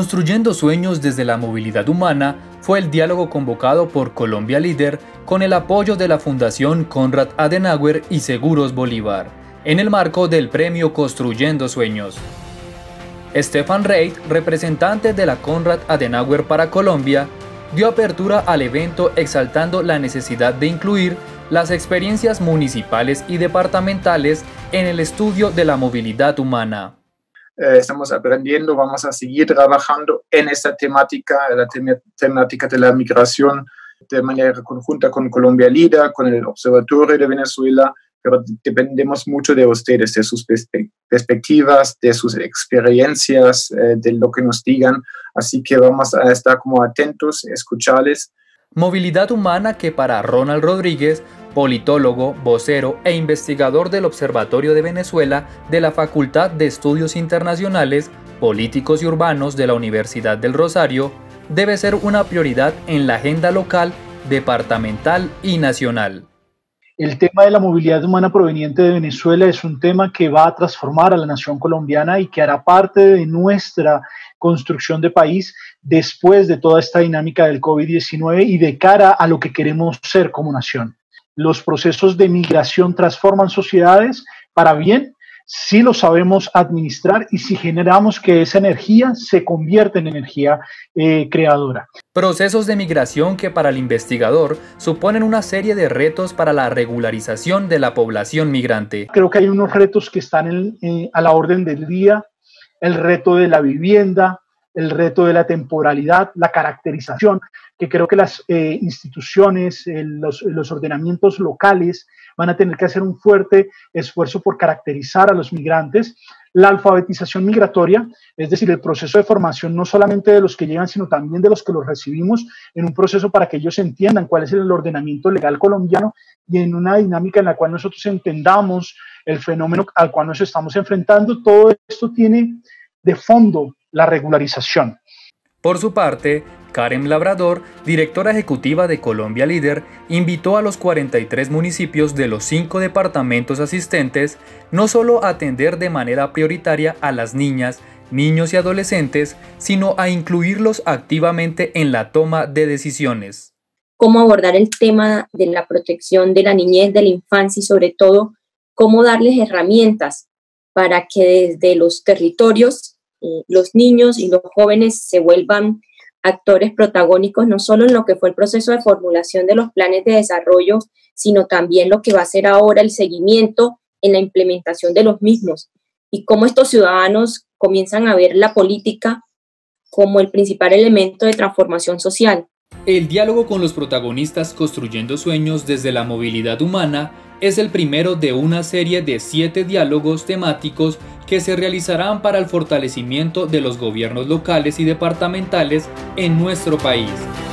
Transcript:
Construyendo sueños desde la movilidad humana fue el diálogo convocado por Colombia Líder con el apoyo de la Fundación Konrad Adenauer y Seguros Bolívar, en el marco del premio Construyendo Sueños. Stefan Reit, representante de la Konrad Adenauer para Colombia, dio apertura al evento exaltando la necesidad de incluir las experiencias municipales y departamentales en el estudio de la movilidad humana. Estamos aprendiendo, vamos a seguir trabajando en esta temática, la temática de la migración de manera conjunta con Colombia Líder, con el Observatorio de Venezuela, pero dependemos mucho de ustedes, de sus perspectivas, de sus experiencias, de lo que nos digan, así que vamos a estar como atentos, escucharles. Movilidad humana que para Ronald Rodríguez, politólogo, vocero e investigador del Observatorio de Venezuela de la Facultad de Estudios Internacionales, Políticos y Urbanos de la Universidad del Rosario, debe ser una prioridad en la agenda local, departamental y nacional. El tema de la movilidad humana proveniente de Venezuela es un tema que va a transformar a la nación colombiana y que hará parte de nuestra construcción de país después de toda esta dinámica del COVID-19 y de cara a lo que queremos ser como nación. Los procesos de migración transforman sociedades para bien si lo sabemos administrar y si generamos que esa energía se convierta en energía creadora. Procesos de migración que para el investigador suponen una serie de retos para la regularización de la población migrante. Creo que hay unos retos que están a la orden del día, el reto de la vivienda, el reto de la temporalidad, la caracterización, que creo que las instituciones, los ordenamientos locales van a tener que hacer un fuerte esfuerzo por caracterizar a los migrantes. La alfabetización migratoria, es decir, el proceso de formación no solamente de los que llegan, sino también de los que los recibimos, en un proceso para que ellos entiendan cuál es el ordenamiento legal colombiano y en una dinámica en la cual nosotros entendamos el fenómeno al cual nos estamos enfrentando. Todo esto tiene de fondo la regularización. Por su parte, Karen Labrador, directora ejecutiva de Colombia Líder, invitó a los 43 municipios de los 5 departamentos asistentes no solo a atender de manera prioritaria a las niñas, niños y adolescentes, sino a incluirlos activamente en la toma de decisiones. Cómo abordar el tema de la protección de la niñez, de la infancia y sobre todo cómo darles herramientas para que desde los territorios los niños y los jóvenes se vuelvan actores protagónicos no solo en lo que fue el proceso de formulación de los planes de desarrollo, sino también lo que va a ser ahora el seguimiento en la implementación de los mismos y cómo estos ciudadanos comienzan a ver la política como el principal elemento de transformación social. El diálogo con los protagonistas construyendo sueños desde la movilidad humana es el primero de una serie de 7 diálogos temáticos que se realizarán para el fortalecimiento de los gobiernos locales y departamentales en nuestro país.